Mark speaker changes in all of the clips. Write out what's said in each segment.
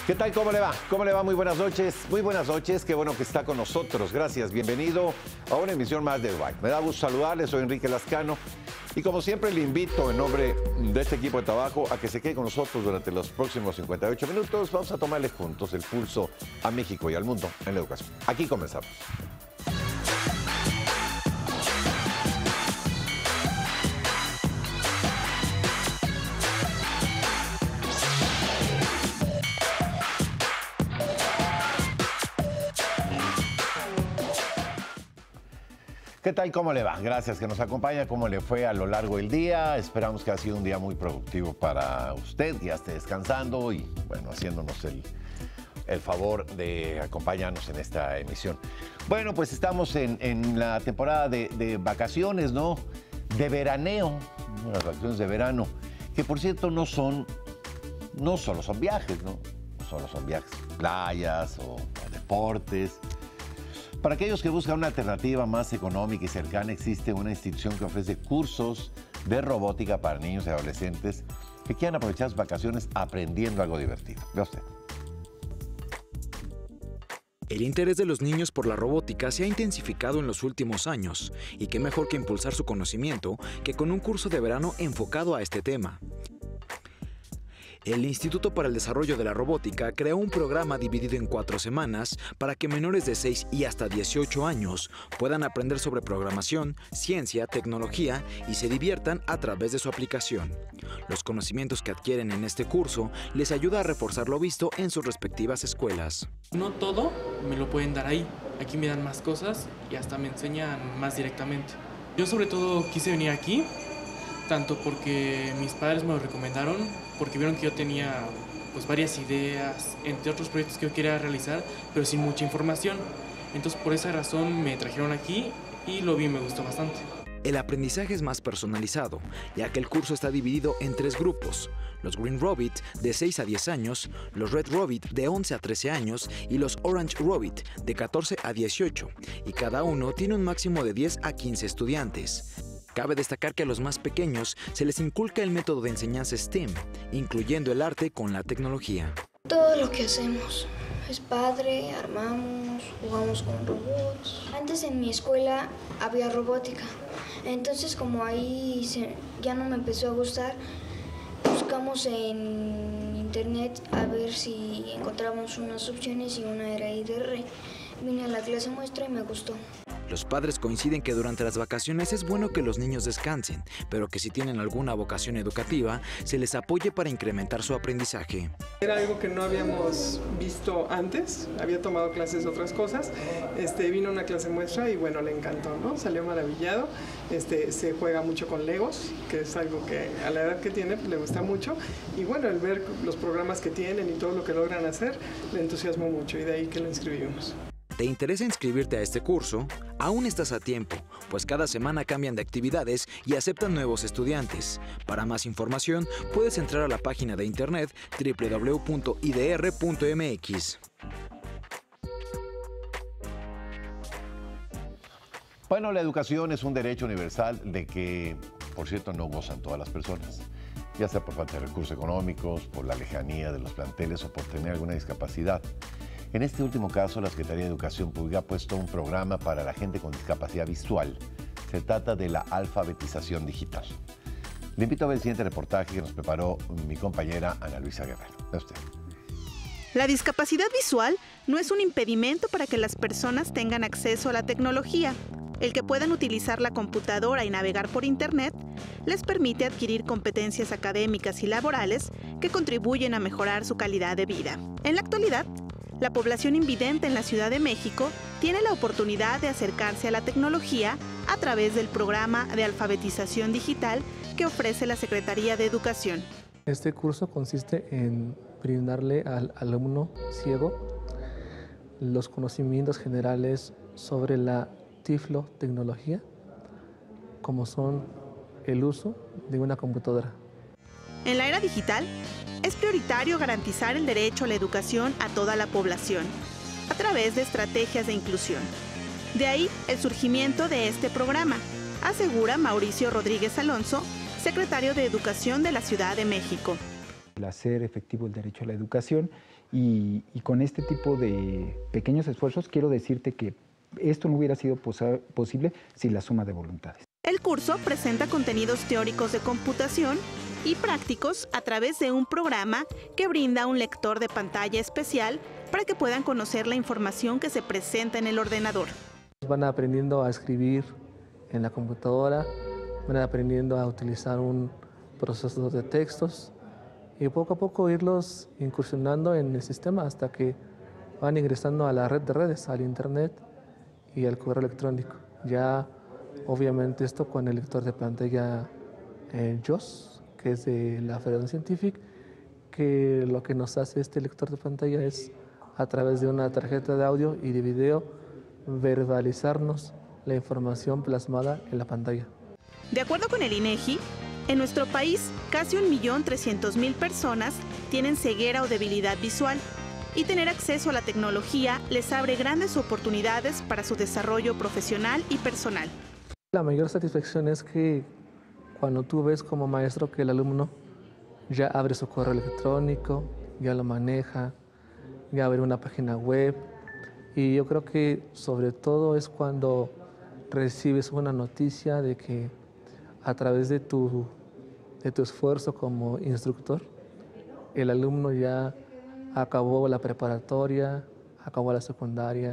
Speaker 1: ¿Qué tal? ¿Cómo le va? ¿Cómo le va? Muy buenas noches. Muy buenas noches. Qué bueno que está con nosotros. Gracias. Bienvenido a una emisión más de Uruguay. Me da gusto saludarle. Soy Enrique Lascano. Y como siempre le invito en nombre de este equipo de trabajo a que se quede con nosotros durante los próximos 58 minutos. Vamos a tomarle juntos el pulso a México y al mundo en la educación. Aquí comenzamos. ¿Qué tal? ¿Cómo le va? Gracias que nos acompaña. ¿Cómo le fue a lo largo del día? Esperamos que ha sido un día muy productivo para usted. Ya esté descansando y, bueno, haciéndonos el favor de acompañarnos en esta emisión. Bueno, pues estamos en la temporada de vacaciones, ¿no? De veraneo, las vacaciones de verano, que por cierto no solo son viajes, ¿no? No solo son viajes, playas o deportes. Para aquellos que buscan una alternativa más económica y cercana, existe una institución que ofrece cursos de robótica para niños y adolescentes que quieran aprovechar sus vacaciones aprendiendo algo divertido. Vea usted.
Speaker 2: El interés de los niños por la robótica se ha intensificado en los últimos años, y qué mejor que impulsar su conocimiento que con un curso de verano enfocado a este tema. El Instituto para el Desarrollo de la Robótica creó un programa dividido en 4 semanas para que menores de 6 y hasta 18 años puedan aprender sobre programación, ciencia, tecnología y se diviertan a través de su aplicación. Los conocimientos que adquieren en este curso les ayuda a reforzar lo visto en sus respectivas escuelas.
Speaker 3: No todo me lo pueden dar ahí. Aquí me dan más cosas y hasta me enseñan más directamente. Yo sobre todo quise venir aquí, tanto porque mis padres me lo recomendaron, porque vieron que yo tenía pues varias ideas, entre otros proyectos que yo quería realizar, pero sin mucha información. Entonces por esa razón me trajeron aquí y lo vi y me gustó bastante.
Speaker 2: El aprendizaje es más personalizado, ya que el curso está dividido en 3 grupos: los Green Robit de 6 a 10 años, los Red Robit de 11 a 13 años y los Orange Robit de 14 a 18, y cada uno tiene un máximo de 10 a 15 estudiantes. Cabe destacar que a los más pequeños se les inculca el método de enseñanza STEM, incluyendo el arte con la tecnología.
Speaker 4: Todo lo que hacemos es padre, armamos, jugamos con robots. Antes en mi escuela había robótica, entonces como ahí ya no me empezó a gustar, buscamos en internet a ver si encontrábamos unas opciones y una era IDR. Vine a la clase muestra y me gustó.
Speaker 2: Los padres coinciden que durante las vacaciones es bueno que los niños descansen, pero que si tienen alguna vocación educativa, se les apoye para incrementar su aprendizaje.
Speaker 5: Era algo que no habíamos visto antes, había tomado clases de otras cosas, vino una clase muestra y bueno, le encantó, ¿no? Salió maravillado, se juega mucho con Legos, que es algo que a la edad que tiene pues, le gusta mucho, y bueno, el ver los programas que tienen y todo lo que logran hacer, le entusiasmó mucho y de ahí que lo inscribimos.
Speaker 2: ¿Te interesa inscribirte a este curso? Aún estás a tiempo, pues cada semana cambian de actividades y aceptan nuevos estudiantes. Para más información, puedes entrar a la página de internet www.idr.mx.
Speaker 1: Bueno, la educación es un derecho universal de que, por cierto, no gozan todas las personas, ya sea por falta de recursos económicos, por la lejanía de los planteles o por tener alguna discapacidad. En este último caso, la Secretaría de Educación Pública ha puesto un programa para la gente con discapacidad visual. Se trata de la alfabetización digital. Le invito a ver el siguiente reportaje que nos preparó mi compañera Ana Luisa Guerrero. Ve usted.
Speaker 6: La discapacidad visual no es un impedimento para que las personas tengan acceso a la tecnología. El que puedan utilizar la computadora y navegar por Internet les permite adquirir competencias académicas y laborales que contribuyen a mejorar su calidad de vida. En la actualidad, la población invidente en la Ciudad de México tiene la oportunidad de acercarse a la tecnología a través del programa de alfabetización digital que ofrece la Secretaría de Educación.
Speaker 7: Este curso consiste en brindarle al alumno ciego los conocimientos generales sobre la tiflotecnología, como son el uso de una computadora.
Speaker 6: En la era digital, es prioritario garantizar el derecho a la educación a toda la población, a través de estrategias de inclusión. De ahí el surgimiento de este programa, asegura Mauricio Rodríguez Alonso, secretario de Educación de la Ciudad de México.
Speaker 8: Hacer efectivo el derecho a la educación y con este tipo de pequeños esfuerzos quiero decirte que esto no hubiera sido posible sin la suma de voluntades.
Speaker 6: El curso presenta contenidos teóricos de computación y prácticos a través de un programa que brinda un lector de pantalla especial para que puedan conocer la información que se presenta en el ordenador.
Speaker 7: Van aprendiendo a escribir en la computadora, van aprendiendo a utilizar un procesador de textos y poco a poco irlos incursionando en el sistema hasta que van ingresando a la red de redes, al internet y al correo electrónico. Ya obviamente esto con el lector de pantalla JAWS, que es de la Federación Científica, que lo que nos hace este lector de pantalla es a través de una tarjeta de audio y de video verbalizarnos la información plasmada en la pantalla.
Speaker 6: De acuerdo con el INEGI, en nuestro país casi 1.300.000 personas tienen ceguera o debilidad visual y tener acceso a la tecnología les abre grandes oportunidades para su desarrollo profesional y personal.
Speaker 7: La mayor satisfacción es que cuando tú ves como maestro que el alumno ya abre su correo electrónico, ya lo maneja, ya abre una página web, y yo creo que sobre todo es cuando recibes una noticia de que a través de tu esfuerzo como instructor, el alumno ya acabó la preparatoria, acabó la secundaria,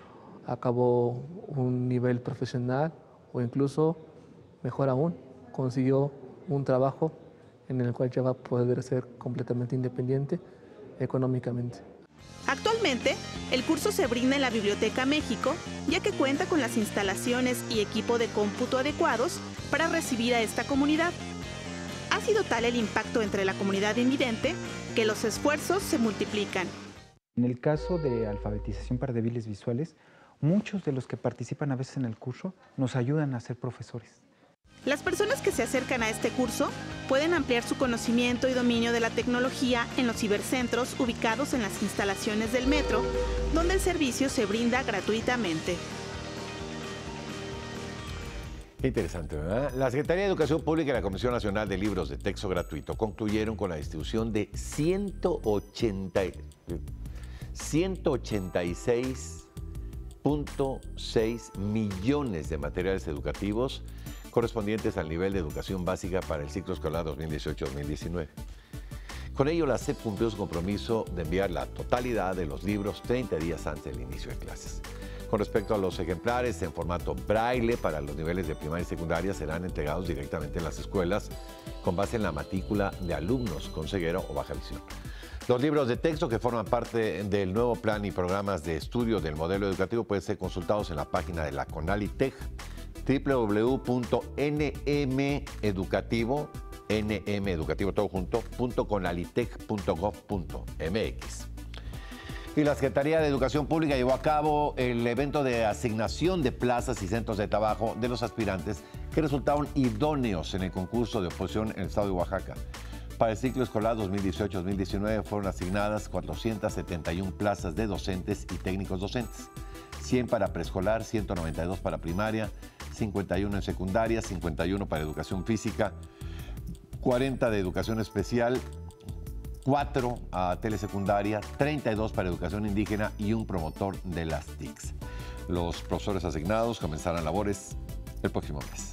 Speaker 7: acabó un nivel profesional o incluso, mejor aún, consiguió un trabajo en el cual ya va a poder ser completamente independiente económicamente.
Speaker 6: Actualmente, el curso se brinda en la Biblioteca México, ya que cuenta con las instalaciones y equipo de cómputo adecuados para recibir a esta comunidad. Ha sido tal el impacto entre la comunidad invidente que los esfuerzos se multiplican.
Speaker 8: En el caso de alfabetización para débiles visuales, muchos de los que participan a veces en el curso nos ayudan a ser profesores.
Speaker 6: Las personas que se acercan a este curso pueden ampliar su conocimiento y dominio de la tecnología en los cibercentros ubicados en las instalaciones del metro, donde el servicio se brinda gratuitamente.
Speaker 1: Qué interesante, ¿verdad? La Secretaría de Educación Pública y la Comisión Nacional de Libros de Texto Gratuito concluyeron con la distribución de 186.6 millones de materiales educativos correspondientes al nivel de educación básica para el ciclo escolar 2018-2019. Con ello, la SEP cumplió su compromiso de enviar la totalidad de los libros 30 días antes del inicio de clases. Con respecto a los ejemplares en formato braille para los niveles de primaria y secundaria, serán entregados directamente en las escuelas con base en la matrícula de alumnos con ceguera o baja visión. Los libros de texto que forman parte del nuevo plan y programas de estudio del modelo educativo pueden ser consultados en la página de la CONALITEG, www.nmeducativo.conalitec.gov.mx. Y la Secretaría de Educación Pública llevó a cabo el evento de asignación de plazas y centros de trabajo de los aspirantes que resultaron idóneos en el concurso de oposición en el estado de Oaxaca. Para el ciclo escolar 2018-2019 fueron asignadas 471 plazas de docentes y técnicos docentes, 100 para preescolar, 192 para primaria, 51 en secundaria, 51 para educación física, 40 de educación especial, 4 a telesecundaria, 32 para educación indígena y un promotor de las TICs. Los profesores asignados comenzarán labores el próximo mes.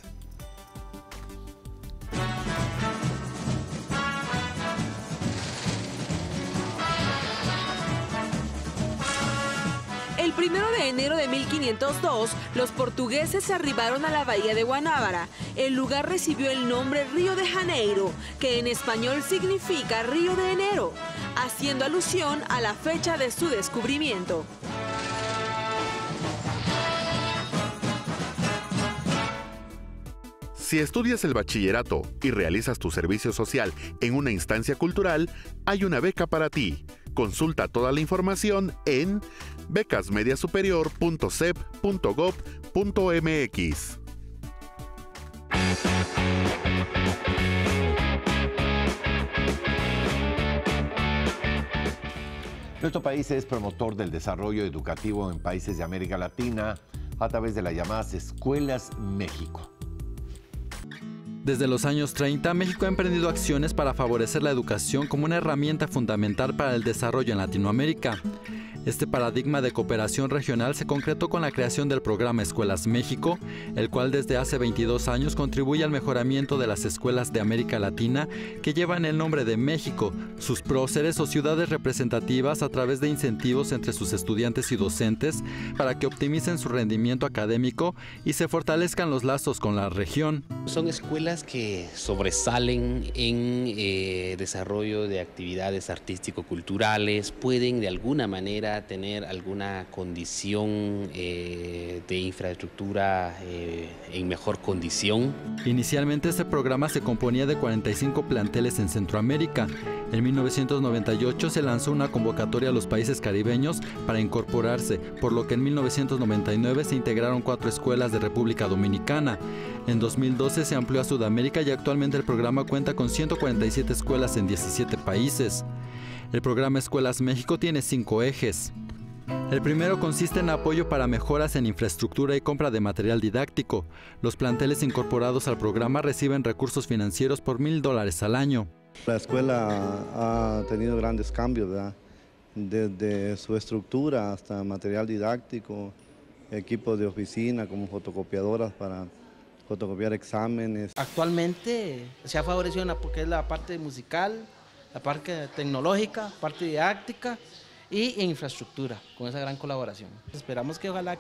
Speaker 9: El 1 de enero de 1502, los portugueses arribaron a la bahía de Guanábara. El lugar recibió el nombre Río de Janeiro, que en español significa Río de Enero, haciendo alusión a la fecha de su descubrimiento.
Speaker 10: Si estudias el bachillerato y realizas tu servicio social en una instancia cultural, hay una beca para ti. Consulta toda la información en becasmediasuperior.cep.gov.mx.
Speaker 1: Nuestro país es promotor del desarrollo educativo en países de América Latina a través de las llamadas Escuelas México.
Speaker 11: Desde los años 30, México ha emprendido acciones para favorecer la educación como una herramienta fundamental para el desarrollo en Latinoamérica. Este paradigma de cooperación regional se concretó con la creación del programa Escuelas México, el cual desde hace 22 años contribuye al mejoramiento de las escuelas de América Latina que llevan el nombre de México, sus próceres o ciudades representativas a través de incentivos entre sus estudiantes y docentes para que optimicen su rendimiento académico y se fortalezcan los lazos con la región.
Speaker 12: Son escuelas que sobresalen en desarrollo de actividades artístico-culturales, pueden de alguna manera tener alguna condición de infraestructura en mejor condición.
Speaker 11: Inicialmente este programa se componía de 45 planteles en Centroamérica. En 1998 se lanzó una convocatoria a los países caribeños para incorporarse, por lo que en 1999 se integraron 4 escuelas de República Dominicana. En 2012 se amplió a Sudamérica y actualmente el programa cuenta con 147 escuelas en 17 países. El programa Escuelas México tiene 5 ejes. El primero consiste en apoyo para mejoras en infraestructura y compra de material didáctico. Los planteles incorporados al programa reciben recursos financieros por $1,000 al año.
Speaker 13: La escuela ha tenido grandes cambios, ¿verdad? Desde su estructura hasta material didáctico, equipos de oficina como fotocopiadoras para fotocopiar exámenes.
Speaker 14: Actualmente se ha favorecido porque es la parte musical, la parte tecnológica, parte didáctica y infraestructura, con esa gran colaboración. Esperamos que ojalá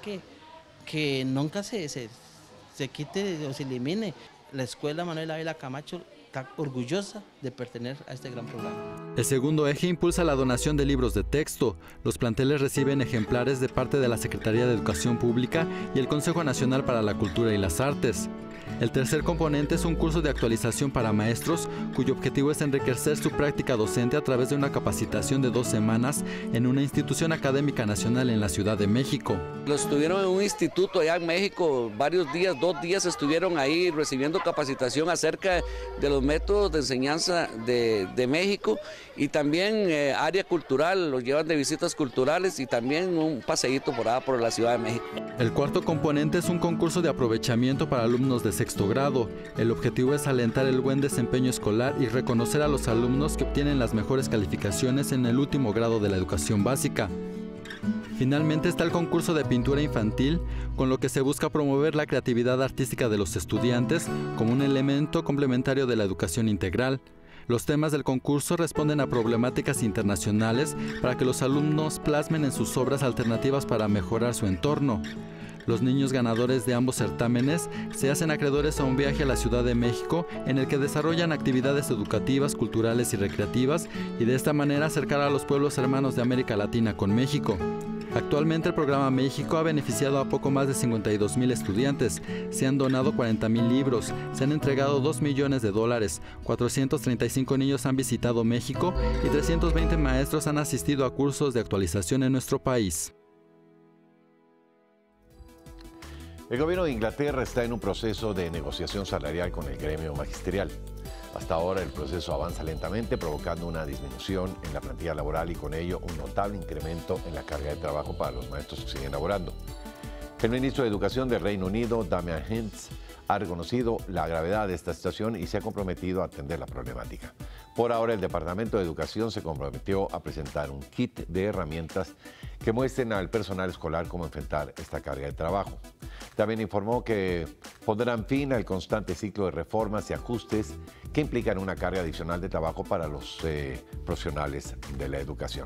Speaker 14: que nunca se quite o se elimine. La Escuela Manuel Ávila Camacho está orgullosa de pertenecer a este gran programa.
Speaker 11: El segundo eje impulsa la donación de libros de texto. Los planteles reciben ejemplares de parte de la Secretaría de Educación Pública y el Consejo Nacional para la Cultura y las Artes. El tercer componente es un curso de actualización para maestros, cuyo objetivo es enriquecer su práctica docente a través de una capacitación de 2 semanas en una institución académica nacional en la Ciudad de México.
Speaker 15: Los estuvieron en un instituto allá en México, varios días, 2 días estuvieron ahí recibiendo capacitación acerca de los métodos de enseñanza de México y también área cultural, los llevan de visitas culturales y también un paseíto por la Ciudad de México.
Speaker 11: El cuarto componente es un concurso de aprovechamiento para alumnos de sexto grado. El objetivo es alentar el buen desempeño escolar y reconocer a los alumnos que obtienen las mejores calificaciones en el último grado de la educación básica. Finalmente está el concurso de pintura infantil, con lo que se busca promover la creatividad artística de los estudiantes como un elemento complementario de la educación integral. Los temas del concurso responden a problemáticas internacionales para que los alumnos plasmen en sus obras alternativas para mejorar su entorno. Los niños ganadores de ambos certámenes se hacen acreedores a un viaje a la Ciudad de México en el que desarrollan actividades educativas, culturales y recreativas y de esta manera acercar a los pueblos hermanos de América Latina con México. Actualmente el programa México ha beneficiado a poco más de 52,000 estudiantes, se han donado 40,000 libros, se han entregado $2 millones, 435 niños han visitado México y 320 maestros han asistido a cursos de actualización en nuestro país.
Speaker 1: El gobierno de Inglaterra está en un proceso de negociación salarial con el gremio magisterial. Hasta ahora el proceso avanza lentamente, provocando una disminución en la plantilla laboral y con ello un notable incremento en la carga de trabajo para los maestros que siguen laborando. El ministro de Educación del Reino Unido, Damien Hinds, ha reconocido la gravedad de esta situación y se ha comprometido a atender la problemática. Por ahora, el Departamento de Educación se comprometió a presentar un kit de herramientas que muestren al personal escolar cómo enfrentar esta carga de trabajo. También informó que pondrán fin al constante ciclo de reformas y ajustes que implican una carga adicional de trabajo para los profesionales de la educación.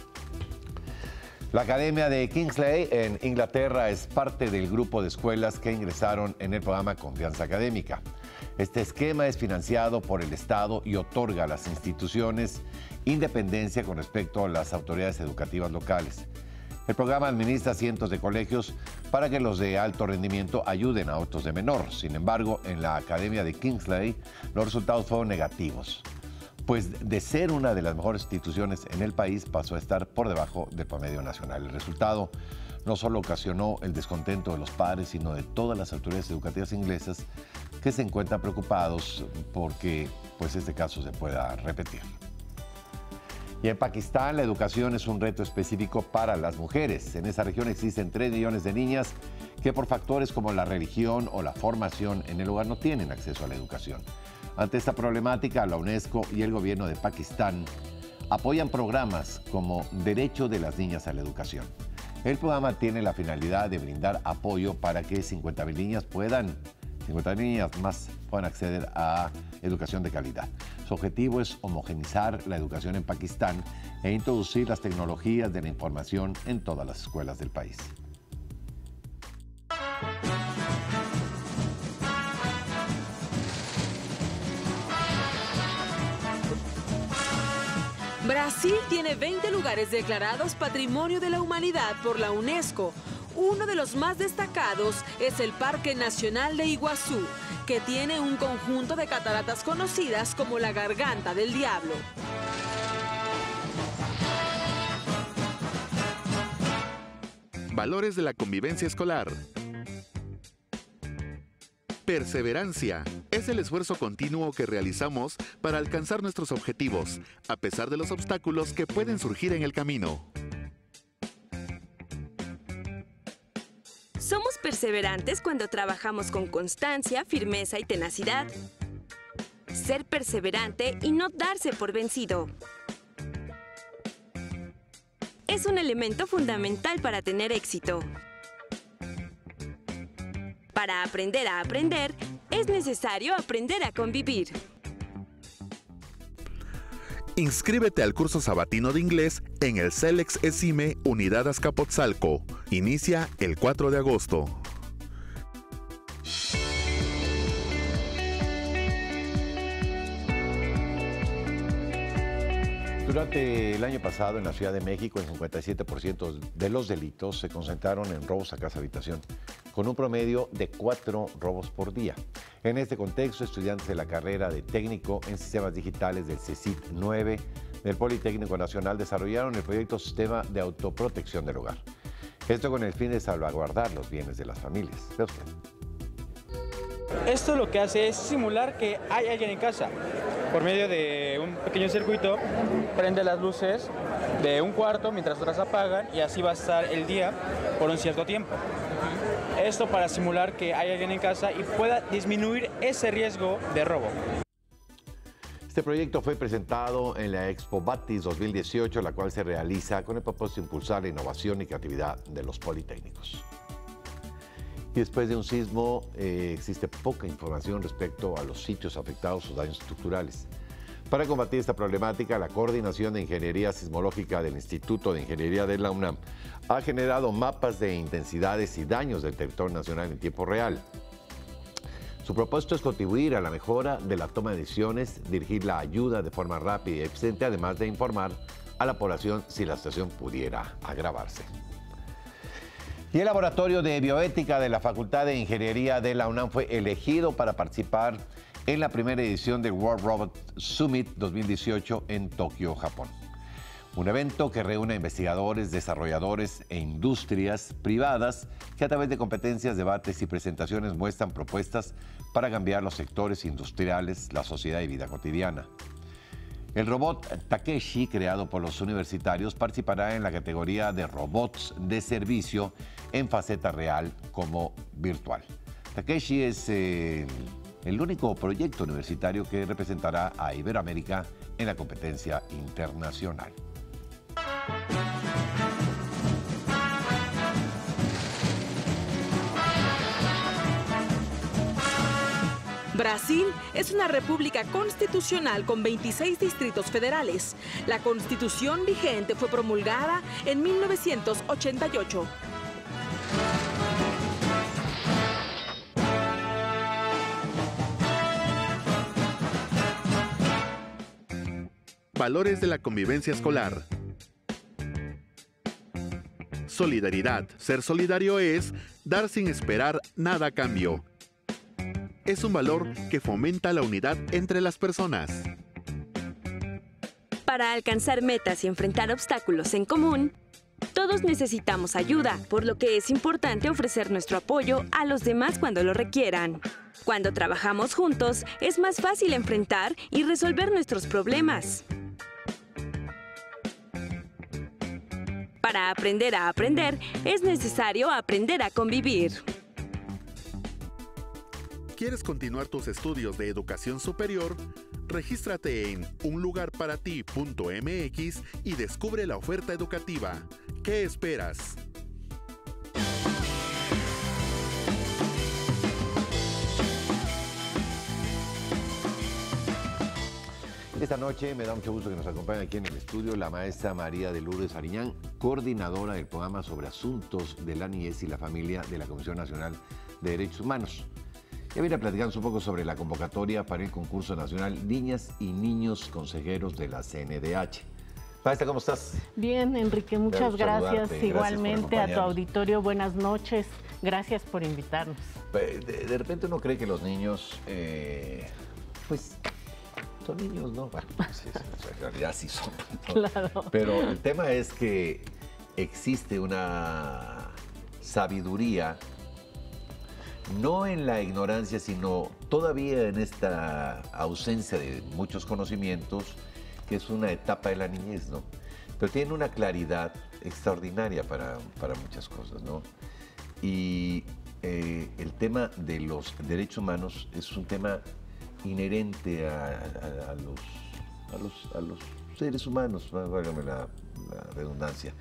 Speaker 1: La Academia de Kingsley en Inglaterra es parte del grupo de escuelas que ingresaron en el programa Confianza Académica. Este esquema es financiado por el Estado y otorga a las instituciones independencia con respecto a las autoridades educativas locales. El programa administra cientos de colegios para que los de alto rendimiento ayuden a otros de menor. Sin embargo, en la Academia de Kingsley los resultados fueron negativos, pues de ser una de las mejores instituciones en el país pasó a estar por debajo del promedio nacional. El resultado no solo ocasionó el descontento de los padres, sino de todas las autoridades educativas inglesas que se encuentran preocupados porque este caso se pueda repetir. Y en Pakistán la educación es un reto específico para las mujeres. En esa región existen 3 millones de niñas que por factores como la religión o la formación en el hogar no tienen acceso a la educación. Ante esta problemática, la UNESCO y el gobierno de Pakistán apoyan programas como Derecho de las Niñas a la Educación. El programa tiene la finalidad de brindar apoyo para que 50.000 niñas más puedan acceder a educación de calidad. Su objetivo es homogeneizar la educación en Pakistán e introducir las tecnologías de la información en todas las escuelas del país.
Speaker 9: Brasil tiene 20 lugares declarados Patrimonio de la Humanidad por la UNESCO. Uno de los más destacados es el Parque Nacional de Iguazú, que tiene un conjunto de cataratas conocidas como la Garganta del Diablo.
Speaker 10: Valores de la convivencia escolar. Perseverancia es el esfuerzo continuo que realizamos para alcanzar nuestros objetivos, a pesar de los obstáculos que pueden surgir en el camino.
Speaker 16: Somos perseverantes cuando trabajamos con constancia, firmeza y tenacidad. Ser perseverante y no darse por vencido es un elemento fundamental para tener éxito. Para aprender a aprender, es necesario aprender a convivir.
Speaker 10: Inscríbete al curso sabatino de inglés en el CELEX ESIME Unidad Azcapotzalco. Inicia el 4 de agosto.
Speaker 1: Durante el año pasado en la Ciudad de México, el 57% de los delitos se concentraron en robos a casa-habitación, con un promedio de 4 robos por día. En este contexto, estudiantes de la carrera de técnico en sistemas digitales del CECIT 9 del Politécnico Nacional desarrollaron el proyecto Sistema de Autoprotección del Hogar. Esto con el fin de salvaguardar los bienes de las familias. Vea usted.
Speaker 17: Esto lo que hace es simular que hay alguien en casa. Por medio de un pequeño circuito, prende las luces de un cuarto mientras otras apagan y así va a estar el día por un cierto tiempo. Esto para simular que hay alguien en casa y pueda disminuir ese riesgo de robo.
Speaker 1: Este proyecto fue presentado en la Expo Batis 2018, la cual se realiza con el propósito de impulsar la innovación y creatividad de los politécnicos. Y después de un sismo existe poca información respecto a los sitios afectados o daños estructurales. Para combatir esta problemática, la Coordinación de Ingeniería Sismológica del Instituto de Ingeniería de la UNAM ha generado mapas de intensidades y daños del territorio nacional en tiempo real. Su propósito es contribuir a la mejora de la toma de decisiones, dirigir la ayuda de forma rápida y eficiente, además de informar a la población si la situación pudiera agravarse. Y el Laboratorio de Bioética de la Facultad de Ingeniería de la UNAM fue elegido para participar en la primera edición del World Robot Summit 2018 en Tokio, Japón. Un evento que reúne a investigadores, desarrolladores e industrias privadas que a través de competencias, debates y presentaciones muestran propuestas para cambiar los sectores industriales, la sociedad y vida cotidiana. El robot Takeshi, creado por los universitarios, participará en la categoría de robots de servicio en faceta real como virtual. Takeshi es el único proyecto universitario que representará a Iberoamérica en la competencia internacional.
Speaker 9: Brasil es una república constitucional con 26 distritos federales. La constitución vigente fue promulgada en 1988.
Speaker 10: Valores de la convivencia escolar. Solidaridad. Ser solidario es dar sin esperar nada a cambio. Es un valor que fomenta la unidad entre las personas.
Speaker 16: Para alcanzar metas y enfrentar obstáculos en común, todos necesitamos ayuda, por lo que es importante ofrecer nuestro apoyo a los demás cuando lo requieran. Cuando trabajamos juntos, es más fácil enfrentar y resolver nuestros problemas. Para aprender a aprender, es necesario aprender a convivir.
Speaker 10: ¿Quieres continuar tus estudios de educación superior? Regístrate en unlugarparati.mx y descubre la oferta educativa. ¿Qué esperas?
Speaker 1: Esta noche me da mucho gusto que nos acompañe aquí en el estudio la maestra María de Lourdes Ariñán, coordinadora del programa sobre asuntos de la niñez y la familia de la Comisión Nacional de Derechos Humanos. Ya viene platicando un poco sobre la convocatoria para el concurso nacional Niñas y Niños Consejeros de la CNDH. Maestra, ¿cómo estás?
Speaker 18: Bien, Enrique, muchas gracias. Igualmente a tu auditorio, buenas noches. Gracias por invitarnos.
Speaker 1: De repente uno cree que los niños, pues, son niños, ¿no? Bueno, sí, en realidad sí son. ¿No?
Speaker 18: Claro.
Speaker 1: Pero el tema es que existe una sabiduría, no en la ignorancia, sino todavía en esta ausencia de muchos conocimientos, que es una etapa de la niñez, ¿no? Pero tienen una claridad extraordinaria para muchas cosas, ¿no? Y el tema de los derechos humanos es un tema inherente a los seres humanos, válgame la redundancia.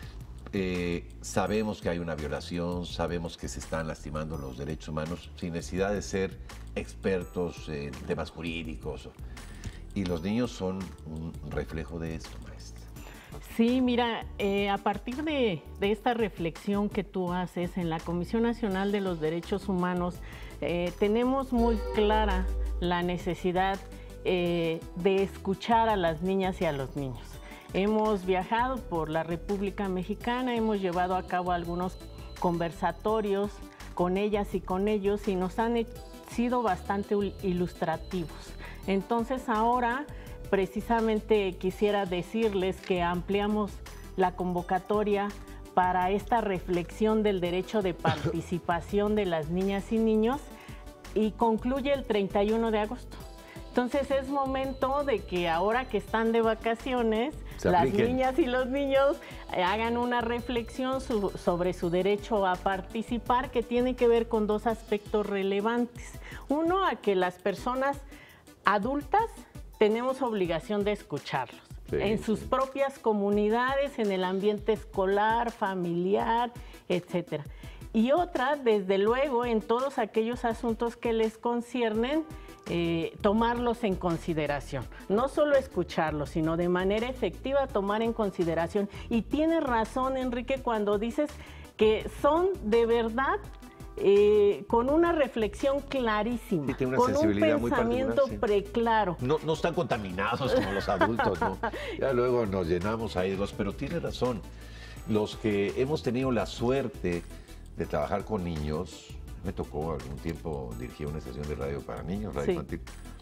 Speaker 1: Sabemos que hay una violación, sabemos que se están lastimando los derechos humanos sin necesidad de ser expertos en temas jurídicos. Y los niños son un reflejo de esto, maestra.
Speaker 18: Sí, mira, a partir de esta reflexión que tú haces en la Comisión Nacional de los Derechos Humanos, tenemos muy clara la necesidad de escuchar a las niñas y a los niños. Hemos viajado por la República Mexicana, hemos llevado a cabo algunos conversatorios con ellas y con ellos y nos han sido bastante ilustrativos. Entonces ahora precisamente quisiera decirles que ampliamos la convocatoria para esta reflexión del derecho de participación de las niñas y niños y concluye el 31 de agosto. Entonces es momento de que ahora que están de vacaciones, las niñas y los niños hagan una reflexión sobre su derecho a participar, que tiene que ver con dos aspectos relevantes. Uno, a que las personas adultas tenemos obligación de escucharlos. Sí, en sus propias comunidades, en el ambiente escolar, familiar, etcétera. Y otra, desde luego, en todos aquellos asuntos que les conciernen, tomarlos en consideración. No solo escucharlos, sino de manera efectiva tomar en consideración. Y tienes razón, Enrique, cuando dices que son de verdad con una reflexión clarísima,
Speaker 1: sí, una
Speaker 18: con un pensamiento
Speaker 1: sí,
Speaker 18: preclaro.
Speaker 1: No están contaminados como los adultos, ¿no? Ya luego nos llenamos ahí, pero tiene razón. Los que hemos tenido la suerte de trabajar con niños, me tocó algún tiempo dirigir una estación de radio para niños, radio infantil.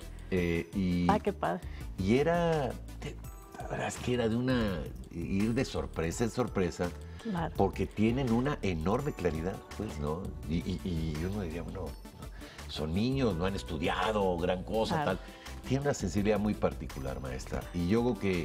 Speaker 18: Qué padre.
Speaker 1: Y era, la verdad es que era de ir de sorpresa en sorpresa, claro, porque tienen una enorme claridad, pues, ¿no? Y uno diría, bueno, son niños, no han estudiado gran cosa, claro, tal. Tiene una sensibilidad muy particular, maestra. Y yo creo que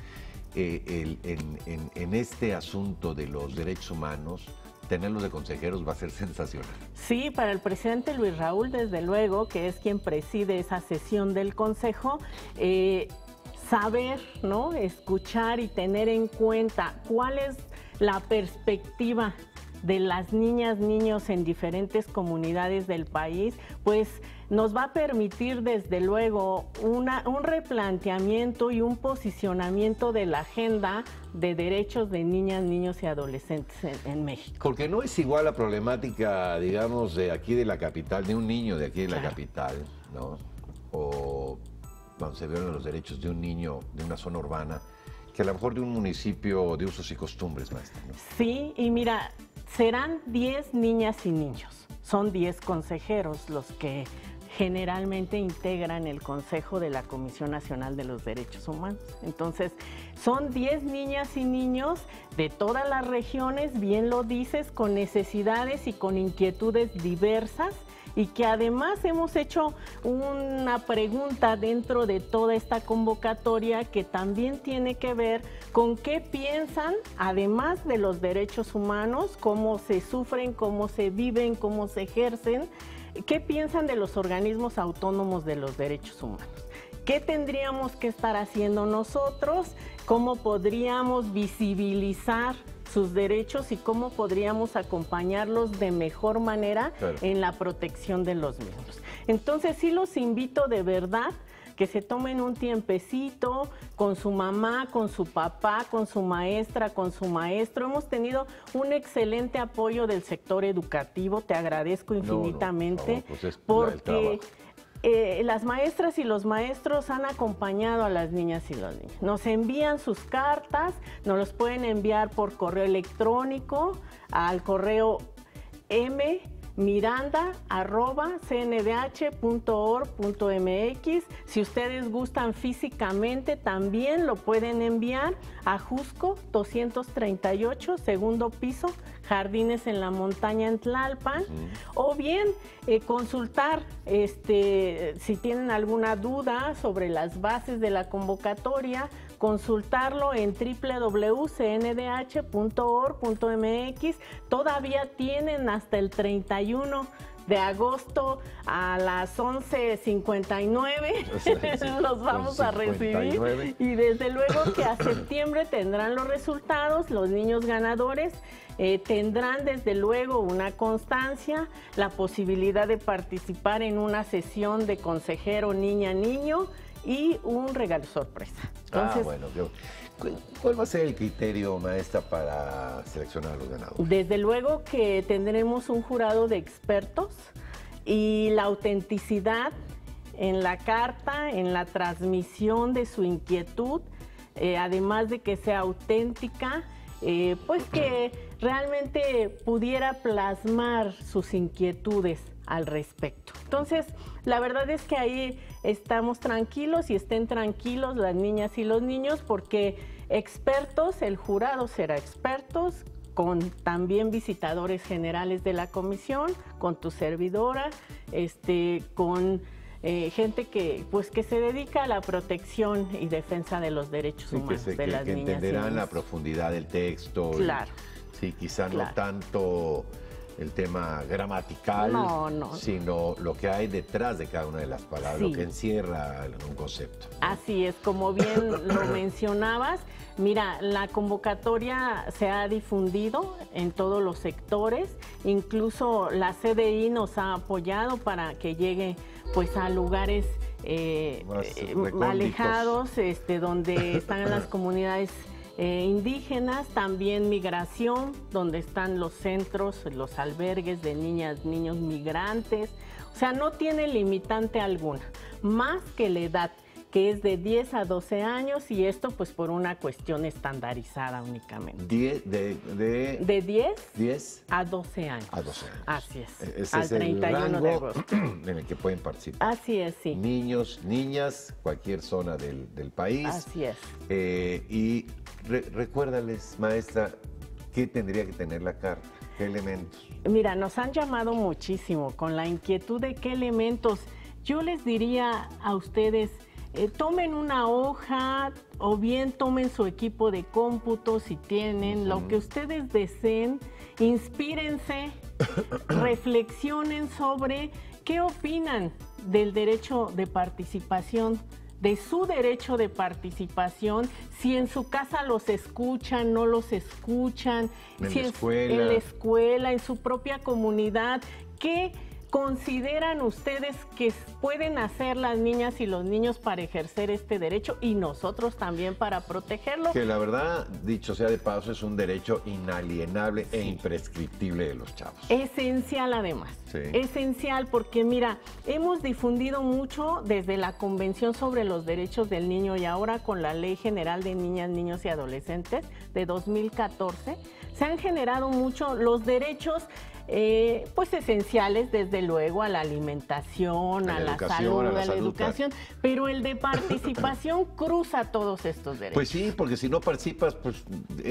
Speaker 1: en este asunto de los derechos humanos, tenerlos de consejeros va a ser sensacional.
Speaker 18: Sí, para el presidente Luis Raúl, desde luego, que es quien preside esa sesión del Consejo, saber, ¿no?, escuchar y tener en cuenta cuál es la perspectiva de las niñas, niños en diferentes comunidades del país, pues nos va a permitir desde luego un replanteamiento y un posicionamiento de la agenda de derechos de niñas, niños y adolescentes en México.
Speaker 1: Porque no es igual la problemática, digamos, de aquí de la capital, de un niño de aquí de la capital, ¿no? O cuando se violan los derechos de un niño de una zona urbana, que a lo mejor de un municipio de usos y costumbres, maestra, ¿no?
Speaker 18: Sí, y mira, serán 10 niñas y niños, son 10 consejeros los que generalmente integran el Consejo de la Comisión Nacional de los Derechos Humanos. Entonces, son 10 niñas y niños de todas las regiones, bien lo dices, con necesidades y con inquietudes diversas, y que además hemos hecho una pregunta dentro de toda esta convocatoria que también tiene que ver con qué piensan, además de los derechos humanos, cómo se sufren, cómo se viven, cómo se ejercen, qué piensan de los organismos autónomos de los derechos humanos. ¿Qué tendríamos que estar haciendo nosotros? ¿Cómo podríamos visibilizar sus derechos y cómo podríamos acompañarlos de mejor manera en la protección de los mismos? Entonces sí los invito de verdad que se tomen un tiempecito con su mamá, con su papá, con su maestra, con su maestro. Hemos tenido un excelente apoyo del sector educativo, te agradezco infinitamente, porque las maestras y los maestros han acompañado a las niñas y los niños. Nos envían sus cartas, nos los pueden enviar por correo electrónico al correo miranda@cndh.org.mx. Si ustedes gustan físicamente, también lo pueden enviar a Jusco 238, segundo piso, Jardines en la Montaña en Tlalpan, o bien consultar si tienen alguna duda sobre las bases de la convocatoria, consultarlo en www.cndh.org.mx. Todavía tienen hasta el 31 de agosto a las 11:59 los vamos a recibir, y desde luego que a septiembre tendrán los resultados. Los niños ganadores tendrán desde luego una constancia, la posibilidad de participar en una sesión de consejero niña-niño y un regalo sorpresa. Entonces,
Speaker 1: bueno, ¿cuál va a ser el criterio, maestra, para seleccionar a los ganadores?
Speaker 18: Desde luego que tendremos un jurado de expertos y la autenticidad en la carta, en la transmisión de su inquietud, además de que sea auténtica, pues que realmente pudiera plasmar sus inquietudes al respecto. Entonces, la verdad es que ahí estamos tranquilos y estén tranquilos las niñas y los niños, porque expertos, el jurado será expertos, con también visitadores generales de la comisión, con tu servidora, con gente que se dedica a la protección y defensa de los derechos humanos de las niñas.
Speaker 1: Que entenderán la profundidad del texto.
Speaker 18: Claro.
Speaker 1: Quizá no tanto el tema gramatical, sino lo que hay detrás de cada una de las palabras, lo que encierra un concepto.
Speaker 18: Así es, como bien lo mencionabas. Mira, la convocatoria se ha difundido en todos los sectores, incluso la CDI nos ha apoyado para que llegue pues a lugares alejados, donde están las comunidades indígenas, también migración, donde están los centros, los albergues de niñas, niños migrantes. O sea, no tiene limitante alguna, más que la edad, que es de 10 a 12 años, y esto pues por una cuestión estandarizada únicamente.
Speaker 1: ¿De
Speaker 18: 10 a 12 años.
Speaker 1: A 12 años.
Speaker 18: Así es.
Speaker 1: Ese
Speaker 18: al
Speaker 1: es
Speaker 18: 31
Speaker 1: el rango
Speaker 18: de agosto.
Speaker 1: En el que pueden participar.
Speaker 18: Así es, sí.
Speaker 1: Niños, niñas, cualquier zona del país.
Speaker 18: Así es.
Speaker 1: Y recuérdales, maestra, ¿qué tendría que tener la carta? ¿Qué elementos?
Speaker 18: Mira, nos han llamado muchísimo con la inquietud de qué elementos. Yo les diría a ustedes, tomen una hoja o bien tomen su equipo de cómputo si tienen, lo que ustedes deseen, inspírense, reflexionen sobre qué opinan del derecho de participación, de su derecho de participación, si en su casa los escuchan, no los escuchan,
Speaker 1: si en la
Speaker 18: escuela, en su propia comunidad, qué consideran ustedes que pueden hacer las niñas y los niños para ejercer este derecho y nosotros también para protegerlo.
Speaker 1: Que la verdad, dicho sea de paso, es un derecho inalienable e imprescriptible de los chavos.
Speaker 18: Esencial además, esencial, porque mira, hemos difundido mucho desde la Convención sobre los Derechos del Niño y ahora con la Ley General de Niñas, Niños y Adolescentes de 2014, se han generado mucho los derechos. pues esenciales, desde luego, a la alimentación, a la salud, a la educación, pero el de participación cruza todos estos derechos.
Speaker 1: Pues sí, porque si no participas, pues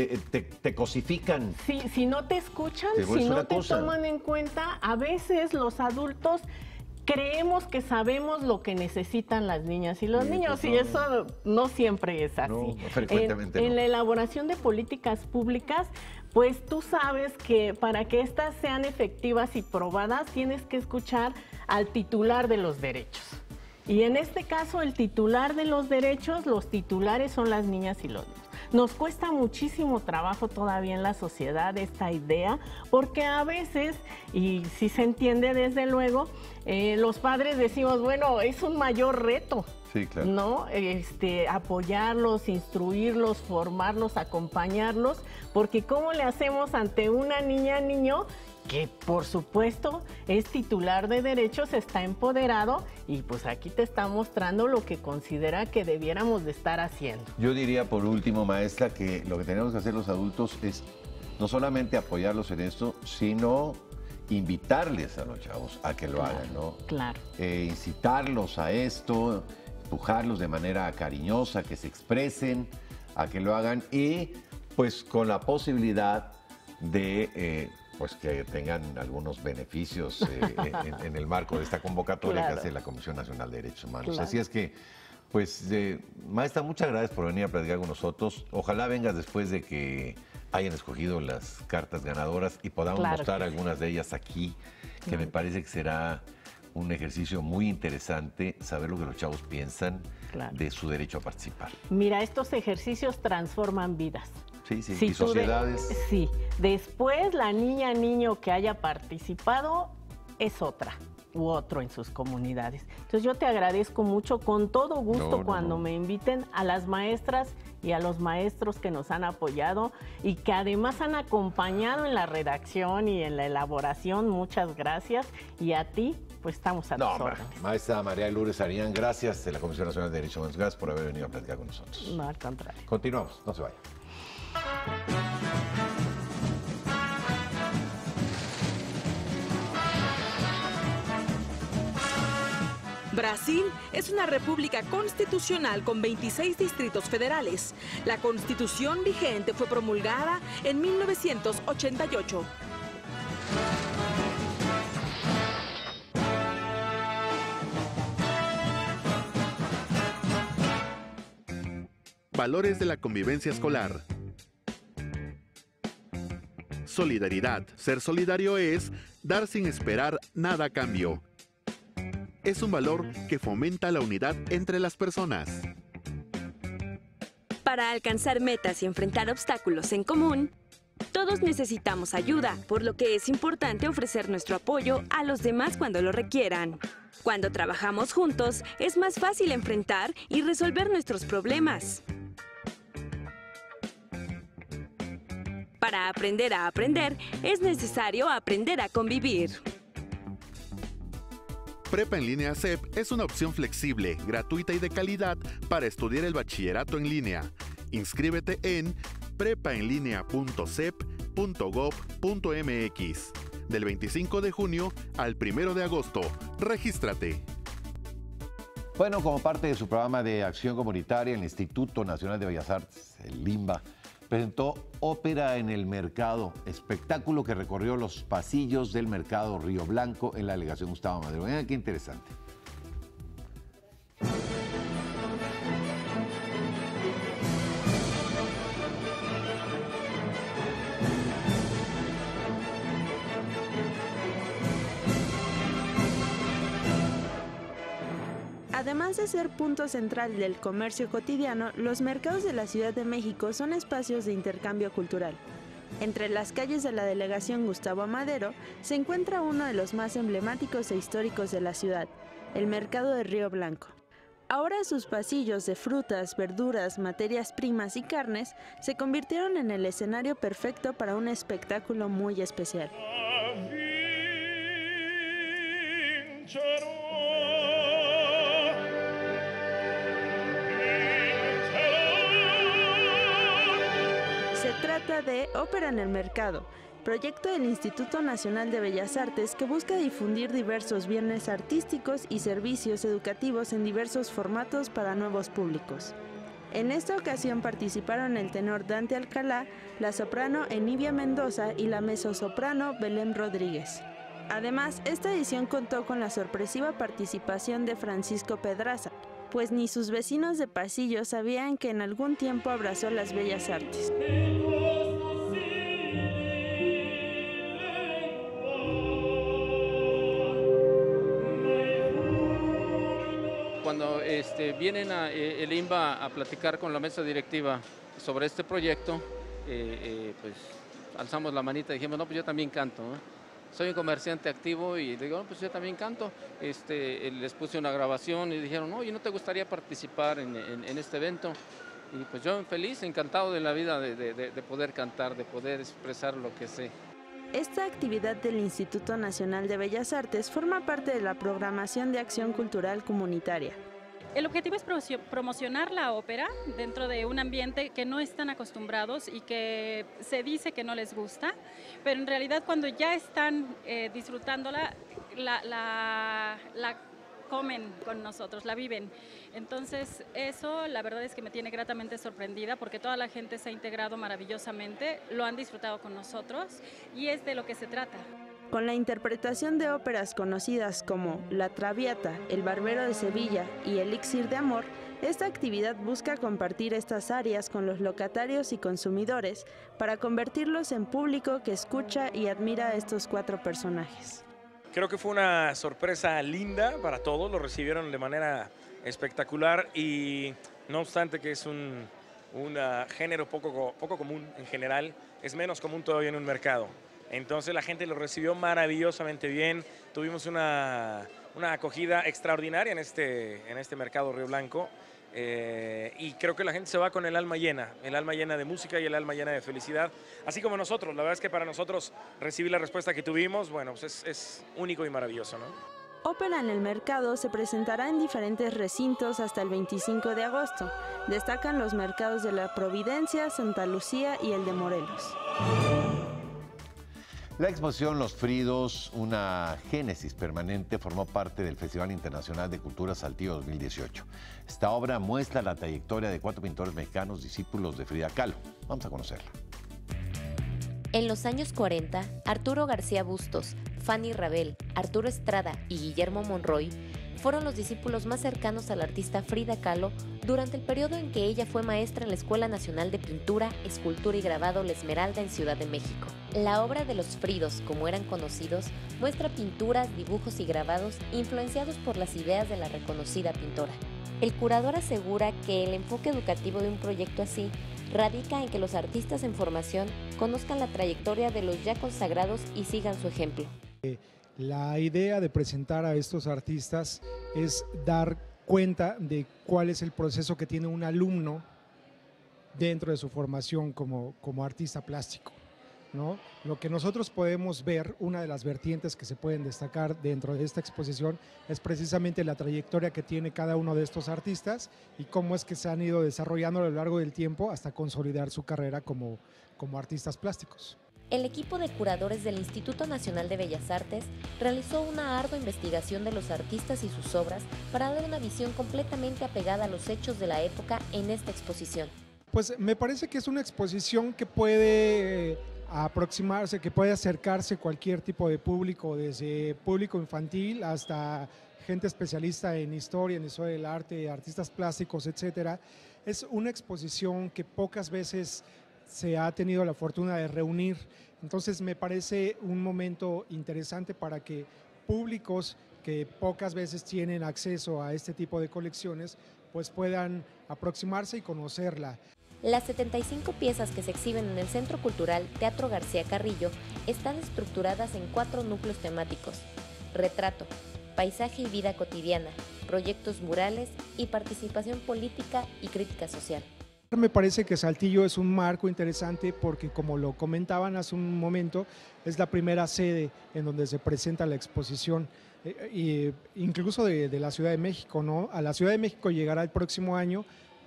Speaker 1: te cosifican.
Speaker 18: Sí, si no te escuchan, si no te toman en cuenta, a veces los adultos creemos que sabemos lo que necesitan las niñas y los niños, y eso no siempre es así.
Speaker 1: No, frecuentemente
Speaker 18: en la elaboración de políticas públicas, pues tú sabes que para que éstas sean efectivas y probadas, tienes que escuchar al titular de los derechos. Y en este caso, el titular de los derechos, los titulares son las niñas y los niños. Nos cuesta muchísimo trabajo todavía en la sociedad esta idea, porque a veces, y sí se entiende desde luego, los padres decimos, bueno, es un mayor reto.
Speaker 1: Sí, claro.
Speaker 18: ¿No? Apoyarlos, instruirlos, formarlos, acompañarlos, porque ¿cómo le hacemos ante una niña, niño, que por supuesto es titular de derechos, está empoderado y pues aquí te está mostrando lo que considera que debiéramos de estar haciendo?
Speaker 1: Yo diría por último, maestra, que lo que tenemos que hacer los adultos es no solamente apoyarlos en esto, sino invitarles a los chavos a que lo hagan, ¿no?
Speaker 18: Claro.
Speaker 1: Incitarlos a esto, empujarlos de manera cariñosa, que se expresen, a que lo hagan y pues con la posibilidad de pues que tengan algunos beneficios en el marco de esta convocatoria que hace la Comisión Nacional de Derechos Humanos.
Speaker 18: Claro.
Speaker 1: Así es que, pues, maestra, muchas gracias por venir a platicar con nosotros. Ojalá vengas después de que hayan escogido las cartas ganadoras y podamos mostrar algunas de ellas aquí, que me parece que será un ejercicio muy interesante saber lo que los chavos piensan de su derecho a participar.
Speaker 18: Mira, estos ejercicios transforman vidas.
Speaker 1: Sí, sí, y sociedades.
Speaker 18: Sí, después la niña, niño que haya participado es otra u otro en sus comunidades. Entonces yo te agradezco mucho, con todo gusto cuando me inviten, a las maestras y a los maestros que nos han apoyado y que además han acompañado en la redacción y en la elaboración. Muchas gracias. Y a ti, pues estamos a tus órdenes.
Speaker 1: Maestra María Lourdes Arián, gracias de la Comisión Nacional de Derechos Humanos. Gracias por haber venido a platicar con nosotros.
Speaker 18: No, al contrario.
Speaker 1: Continuamos, no se vayan.
Speaker 9: Brasil es una república constitucional con 26 distritos federales. La constitución vigente fue promulgada en 1988.
Speaker 10: Valores de la convivencia escolar. Solidaridad. Ser solidario es dar sin esperar nada a cambio. Es un valor que fomenta la unidad entre las personas.
Speaker 16: Para alcanzar metas y enfrentar obstáculos en común, todos necesitamos ayuda, por lo que es importante ofrecer nuestro apoyo a los demás cuando lo requieran. Cuando trabajamos juntos, es más fácil enfrentar y resolver nuestros problemas. Para aprender a aprender, es necesario aprender a convivir.
Speaker 10: Prepa en línea CEP es una opción flexible, gratuita y de calidad para estudiar el bachillerato en línea. Inscríbete en prepaenlinea.cep.gov.mx del 25 de junio al 1 de agosto. Regístrate.
Speaker 1: Bueno, como parte de su programa de acción comunitaria, el Instituto Nacional de Bellas Artes, el INBA, presentó Ópera en el Mercado, espectáculo que recorrió los pasillos del Mercado Río Blanco en la delegación Gustavo Madero. Vean qué interesante.
Speaker 19: Además de ser punto central del comercio cotidiano, los mercados de la Ciudad de México son espacios de intercambio cultural. Entre las calles de la delegación Gustavo Madero se encuentra uno de los más emblemáticos e históricos de la ciudad, el Mercado de Río Blanco. Ahora sus pasillos de frutas, verduras, materias primas y carnes se convirtieron en el escenario perfecto para un espectáculo muy especial. Se trata de Ópera en el Mercado, proyecto del Instituto Nacional de Bellas Artes que busca difundir diversos bienes artísticos y servicios educativos en diversos formatos para nuevos públicos. En esta ocasión participaron el tenor Dante Alcalá, la soprano Enivia Mendoza y la mezzosoprano Belén Rodríguez. Además, esta edición contó con la sorpresiva participación de Francisco Pedraza, pues ni sus vecinos de pasillo sabían que en algún tiempo abrazó las bellas artes.
Speaker 20: Cuando vienen el INBA a platicar con la mesa directiva sobre este proyecto, pues alzamos la manita y dijimos, no, pues yo también canto, ¿no? Soy un comerciante activo y digo, no, pues yo también canto. Les puse una grabación y dijeron, no, ¿y no te gustaría participar en este evento? Y pues yo feliz, encantado de la vida de poder cantar, de poder expresar lo que sé.
Speaker 19: Esta actividad del Instituto Nacional de Bellas Artes forma parte de la programación de acción cultural comunitaria.
Speaker 21: El objetivo es promocionar la ópera dentro de un ambiente que no están acostumbrados y que se dice que no les gusta, pero en realidad cuando ya están disfrutándola, la comen con nosotros, la viven. Entonces eso la verdad es que me tiene gratamente sorprendida porque toda la gente se ha integrado maravillosamente, lo han disfrutado con nosotros y es de lo que se trata.
Speaker 19: Con la interpretación de óperas conocidas como La Traviata, El Barbero de Sevilla y Elixir de Amor, esta actividad busca compartir estas áreas con los locatarios y consumidores para convertirlos en público que escucha y admira a estos 4 personajes.
Speaker 22: Creo que fue una sorpresa linda para todos, lo recibieron de manera espectacular y no obstante que es un género poco común en general, es menos común todavía en un mercado. Entonces la gente lo recibió maravillosamente bien, tuvimos una acogida extraordinaria en este mercado Río Blanco y creo que la gente se va con el alma llena de música y el alma llena de felicidad, así como nosotros. La verdad es que para nosotros recibir la respuesta que tuvimos, bueno, pues es único y maravilloso, ¿no?
Speaker 19: Ópera en el Mercado se presentará en diferentes recintos hasta el 25 de agosto. Destacan los mercados de la Providencia, Santa Lucía y el de Morelos.
Speaker 1: La exposición Los Fridos, una génesis permanente, formó parte del Festival Internacional de Cultura Saltillo 2018. Esta obra muestra la trayectoria de 4 pintores mexicanos discípulos de Frida Kahlo. Vamos a conocerla.
Speaker 23: En los años 40, Arturo García Bustos, Fanny Rabel, Arturo Estrada y Guillermo Monroy fueron los discípulos más cercanos al artista Frida Kahlo durante el periodo en que ella fue maestra en la Escuela Nacional de Pintura, Escultura y Grabado La Esmeralda en Ciudad de México. La obra de los Fridos, como eran conocidos, muestra pinturas, dibujos y grabados influenciados por las ideas de la reconocida pintora. El curador asegura que el enfoque educativo de un proyecto así radica en que los artistas en formación conozcan la trayectoria de los ya consagrados y sigan su ejemplo.
Speaker 24: La idea de presentar a estos artistas es dar cuenta de cuál es el proceso que tiene un alumno dentro de su formación como artista plástico, ¿no? Lo que nosotros podemos ver, una de las vertientes que se pueden destacar dentro de esta exposición es precisamente la trayectoria que tiene cada uno de estos artistas y cómo es que se han ido desarrollando a lo largo del tiempo hasta consolidar su carrera como artistas plásticos.
Speaker 23: El equipo de curadores del Instituto Nacional de Bellas Artes realizó una ardua investigación de los artistas y sus obras para dar una visión completamente apegada a los hechos de la época en esta exposición.
Speaker 24: Pues me parece que es una exposición que puede aproximarse, que puede acercarse a cualquier tipo de público, desde público infantil hasta gente especialista en historia del arte, artistas plásticos, etcétera. Es una exposición que pocas veces se ha tenido la fortuna de reunir, entonces me parece un momento interesante para que públicos que pocas veces tienen acceso a este tipo de colecciones pues puedan aproximarse y conocerla.
Speaker 23: Las 75 piezas que se exhiben en el Centro Cultural Teatro García Carrillo están estructuradas en 4 núcleos temáticos: retrato, paisaje y vida cotidiana, proyectos murales y participación política y crítica social.
Speaker 24: Me parece que Saltillo es un marco interesante porque, como lo comentaban hace un momento, es la primera sede en donde se presenta la exposición, incluso de la Ciudad de México, ¿no? A la Ciudad de México llegará el próximo año,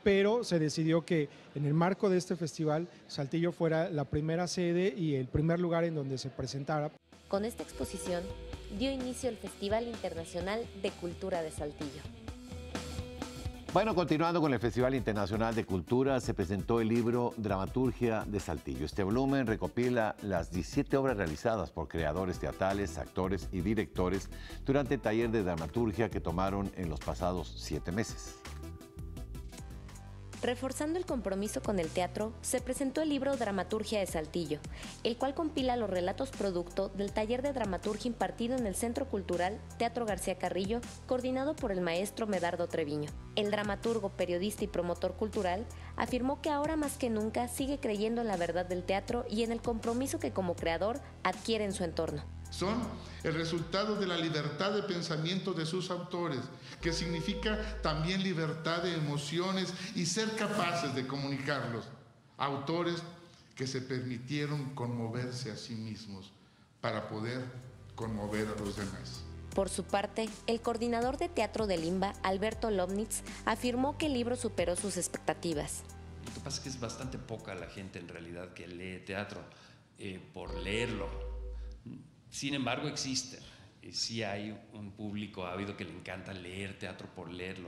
Speaker 24: pero se decidió que en el marco de este festival Saltillo fuera la primera sede y el primer lugar en donde se presentara.
Speaker 23: Con esta exposición dio inicio el Festival Internacional de Cultura de Saltillo.
Speaker 1: Bueno, continuando con el Festival Internacional de Cultura, se presentó el libro Dramaturgia de Saltillo. Este volumen recopila las 17 obras realizadas por creadores teatrales, actores y directores durante el taller de dramaturgia que tomaron en los pasados 7 meses.
Speaker 23: Reforzando el compromiso con el teatro, se presentó el libro Dramaturgia de Saltillo, el cual compila los relatos producto del taller de dramaturgia impartido en el Centro Cultural Teatro García Carrillo, coordinado por el maestro Medardo Treviño. El dramaturgo, periodista y promotor cultural afirmó que ahora más que nunca sigue creyendo en la verdad del teatro y en el compromiso que como creador adquiere en su entorno.
Speaker 2: Son el resultado de la libertad de pensamiento de sus autores, que significa también libertad de emociones y ser capaces de comunicarlos. Autores que se permitieron conmoverse a sí mismos para poder conmover a los demás.
Speaker 23: Por su parte, el coordinador de teatro del IMBA, Alberto Lobnitz, afirmó que el libro superó sus expectativas.
Speaker 3: Lo que pasa es que es bastante poca la gente en realidad que lee teatro por leerlo. Sin embargo, existe. Sí hay un público ávido que le encanta leer teatro por leerlo.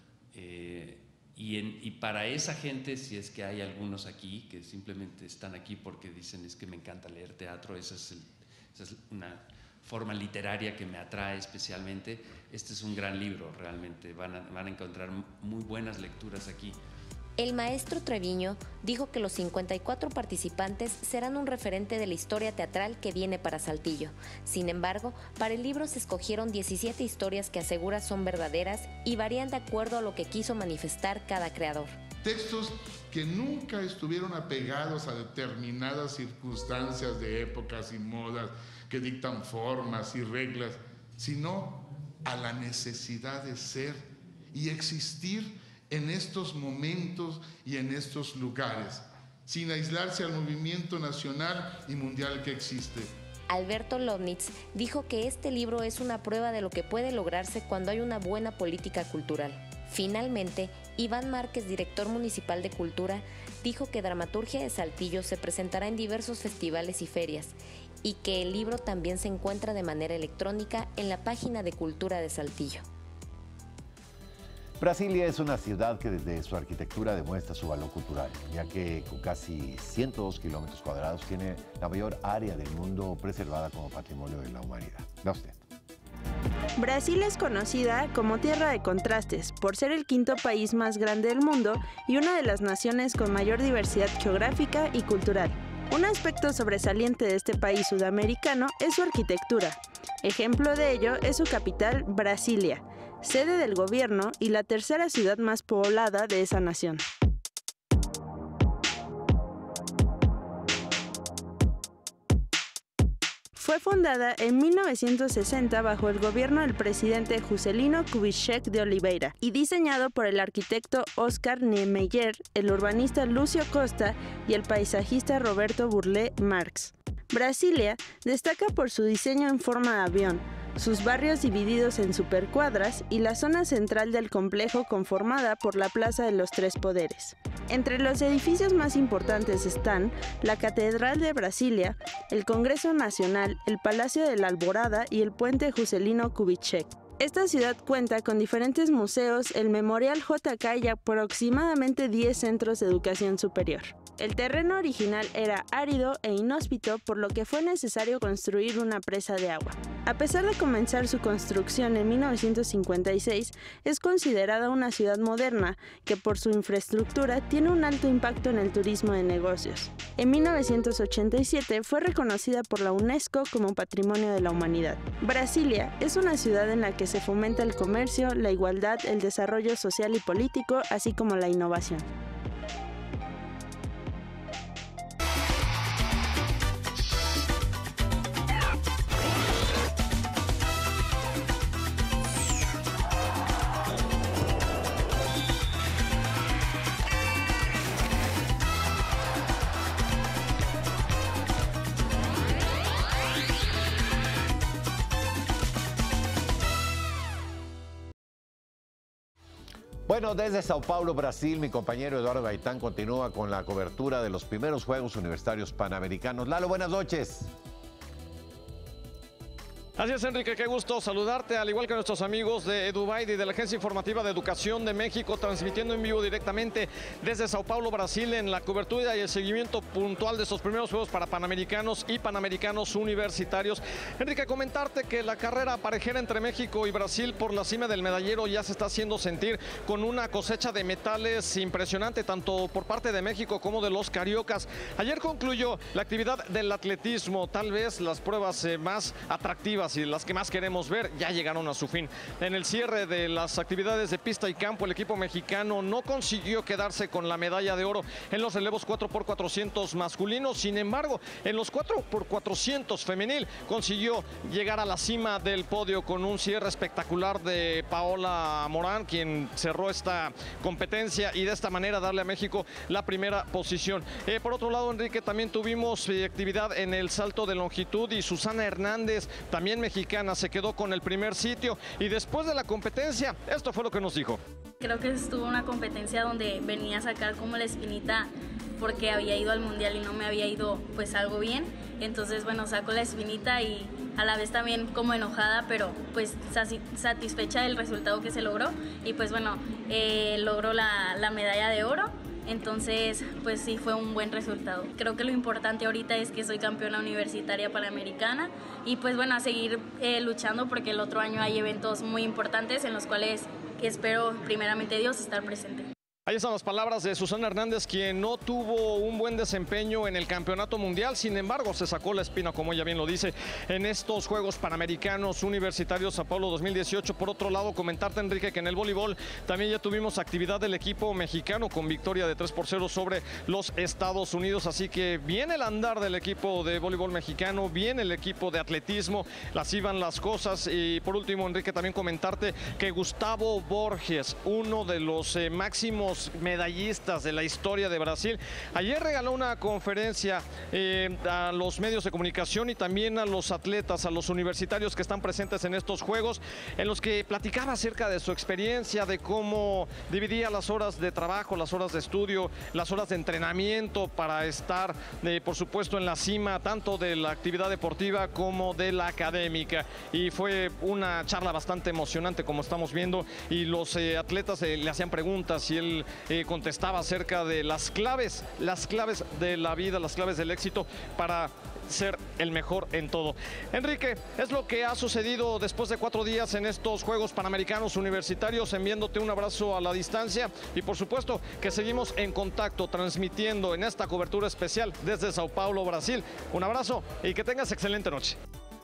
Speaker 3: Y para esa gente, si es que hay algunos aquí que simplemente están aquí porque dicen es que me encanta leer teatro, esa es una forma literaria que me atrae especialmente. Este es un gran libro, realmente. Van a encontrar muy buenas lecturas aquí.
Speaker 23: El maestro Treviño dijo que los 54 participantes serán un referente de la historia teatral que viene para Saltillo. Sin embargo, para el libro se escogieron 17 historias que asegura son verdaderas y varían de acuerdo a lo que quiso manifestar cada creador.
Speaker 2: Textos que nunca estuvieron apegados a determinadas circunstancias de épocas y modas que dictan formas y reglas, sino a la necesidad de ser y existir en estos momentos y en estos lugares, sin aislarse al movimiento nacional y mundial que existe.
Speaker 23: Alberto Lobnitz dijo que este libro es una prueba de lo que puede lograrse cuando hay una buena política cultural. Finalmente, Iván Márquez, director municipal de Cultura, dijo que Dramaturgia de Saltillo se presentará en diversos festivales y ferias y que el libro también se encuentra de manera electrónica en la página de Cultura de Saltillo.
Speaker 1: Brasilia es una ciudad que desde su arquitectura demuestra su valor cultural, ya que con casi 102 kilómetros cuadrados tiene la mayor área del mundo preservada como patrimonio de la humanidad. Vea usted.
Speaker 19: Brasil es conocida como tierra de contrastes por ser el quinto país más grande del mundo y una de las naciones con mayor diversidad geográfica y cultural. Un aspecto sobresaliente de este país sudamericano es su arquitectura. Ejemplo de ello es su capital, Brasilia, sede del gobierno y la tercera ciudad más poblada de esa nación. Fue fundada en 1960 bajo el gobierno del presidente Juscelino Kubitschek de Oliveira y diseñado por el arquitecto Oscar Niemeyer, el urbanista Lúcio Costa y el paisajista Roberto Burle Marx. Brasilia destaca por su diseño en forma de avión, sus barrios divididos en supercuadras y la zona central del complejo conformada por la Plaza de los Tres Poderes. Entre los edificios más importantes están la Catedral de Brasilia, el Congreso Nacional, el Palacio de la Alborada y el Puente Juscelino Kubitschek. Esta ciudad cuenta con diferentes museos, el Memorial JK y aproximadamente 10 centros de educación superior. El terreno original era árido e inhóspito, por lo que fue necesario construir una presa de agua. A pesar de comenzar su construcción en 1956, es considerada una ciudad moderna que por su infraestructura tiene un alto impacto en el turismo de negocios. En 1987 fue reconocida por la UNESCO como Patrimonio de la Humanidad. Brasilia es una ciudad en la que se fomenta el comercio, la igualdad, el desarrollo social y político, así como la innovación.
Speaker 1: Bueno, desde Sao Paulo, Brasil, mi compañero Eduardo Gaitán continúa con la cobertura de los primeros Juegos Universitarios Panamericanos. Lalo, buenas noches.
Speaker 4: Así es, Enrique, qué gusto saludarte, al igual que nuestros amigos de EduBait y de la Agencia Informativa de Educación de México, transmitiendo en vivo directamente desde Sao Paulo, Brasil, en la cobertura y el seguimiento puntual de estos primeros Juegos para Panamericanos y Panamericanos Universitarios. Enrique, comentarte que la carrera parejera entre México y Brasil por la cima del medallero ya se está haciendo sentir con una cosecha de metales impresionante, tanto por parte de México como de los cariocas. Ayer concluyó la actividad del atletismo, tal vez las pruebas más atractivas y las que más queremos ver ya llegaron a su fin. En el cierre de las actividades de pista y campo, el equipo mexicano no consiguió quedarse con la medalla de oro en los relevos 4x400 masculinos. Sin embargo, en los 4x400 femenil consiguió llegar a la cima del podio con un cierre espectacular de Paola Morán, quien cerró esta competencia y de esta manera darle a México la primera posición. Por otro lado, Enrique, también tuvimos actividad en el salto de longitud y Susana Hernández, también mexicana, se quedó con el primer sitio y después de la competencia, esto fue lo que nos dijo.
Speaker 5: Creo que estuvo una competencia donde venía a sacar como la espinita porque había ido al mundial y no me había ido pues algo bien, entonces bueno, saco la espinita y a la vez también como enojada, pero pues satisfecha del resultado que se logró y pues bueno, logró la medalla de oro. Entonces, pues sí, fue un buen resultado. Creo que lo importante ahorita es que soy campeona universitaria panamericana y pues bueno, a seguir luchando porque el otro año hay eventos muy importantes en los cuales espero primeramente Dios estar presente.
Speaker 4: Ahí están las palabras de Susana Hernández, quien no tuvo un buen desempeño en el campeonato mundial, sin embargo se sacó la espina, como ella bien lo dice, en estos Juegos Panamericanos Universitarios Sao Paulo 2018. Por otro lado, comentarte, Enrique, que en el voleibol también ya tuvimos actividad del equipo mexicano con victoria de 3-0 sobre los Estados Unidos, así que viene el andar del equipo de voleibol mexicano, viene el equipo de atletismo, las iban las cosas. Y por último, Enrique, también comentarte que Gustavo Borges, uno de los máximos medallistas de la historia de Brasil, ayer regaló una conferencia a los medios de comunicación y también a los atletas, a los universitarios que están presentes en estos Juegos, en los que platicaba acerca de su experiencia, de cómo dividía las horas de trabajo, las horas de estudio, las horas de entrenamiento para estar, por supuesto, en la cima tanto de la actividad deportiva como de la académica. Y fue una charla bastante emocionante, como estamos viendo, y los atletas le hacían preguntas y él contestaba acerca de las claves de la vida, las claves del éxito para ser el mejor en todo. Enrique, es lo que ha sucedido después de 4 días en estos Juegos Panamericanos Universitarios, enviándote un abrazo a la distancia y por supuesto que seguimos en contacto transmitiendo en esta cobertura especial desde Sao Paulo, Brasil. Un abrazo y que tengas excelente noche.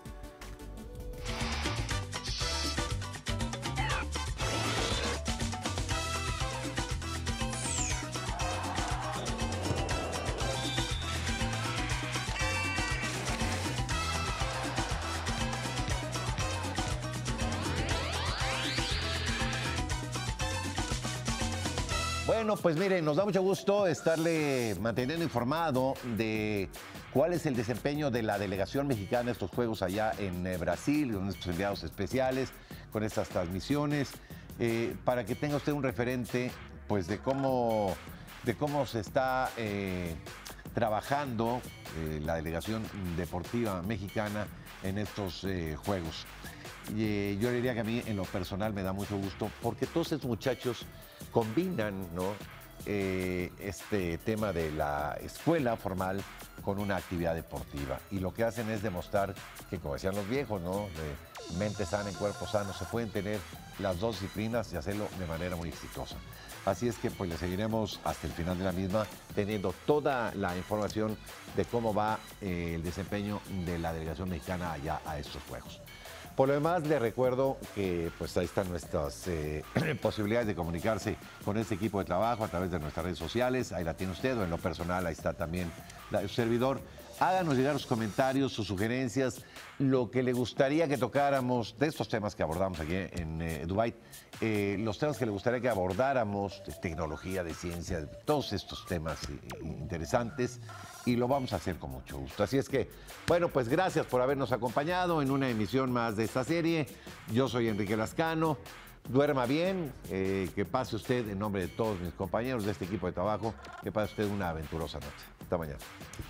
Speaker 1: Bueno, pues miren, nos da mucho gusto estarle manteniendo informado de cuál es el desempeño de la delegación mexicana en estos Juegos allá en Brasil, con estos enviados especiales, con estas transmisiones, para que tenga usted un referente pues de cómo se está trabajando la delegación deportiva mexicana en estos Juegos. Yo le diría que a mí en lo personal me da mucho gusto porque todos estos muchachos combinan, ¿no?, este tema de la escuela formal con una actividad deportiva y lo que hacen es demostrar que, como decían los viejos, ¿no?, de mente sana en cuerpo sano, se pueden tener las dos disciplinas y hacerlo de manera muy exitosa. Así es que pues le seguiremos hasta el final de la misma teniendo toda la información de cómo va el desempeño de la delegación mexicana allá a estos Juegos. Por lo demás, le recuerdo que pues ahí están nuestras posibilidades de comunicarse con este equipo de trabajo a través de nuestras redes sociales. Ahí la tiene usted, o en lo personal, ahí está también su servidor. Háganos llegar sus comentarios, sus sugerencias, lo que le gustaría que tocáramos de estos temas que abordamos aquí en EduBait, los temas que le gustaría que abordáramos, de tecnología, de ciencia, de todos estos temas interesantes, y lo vamos a hacer con mucho gusto. Así es que, bueno, pues gracias por habernos acompañado en una emisión más de esta serie. Yo soy Enrique Lascano. duerma bien, que pase usted, en nombre de todos mis compañeros de este equipo de trabajo, que pase usted una aventurosa noche. Hasta mañana.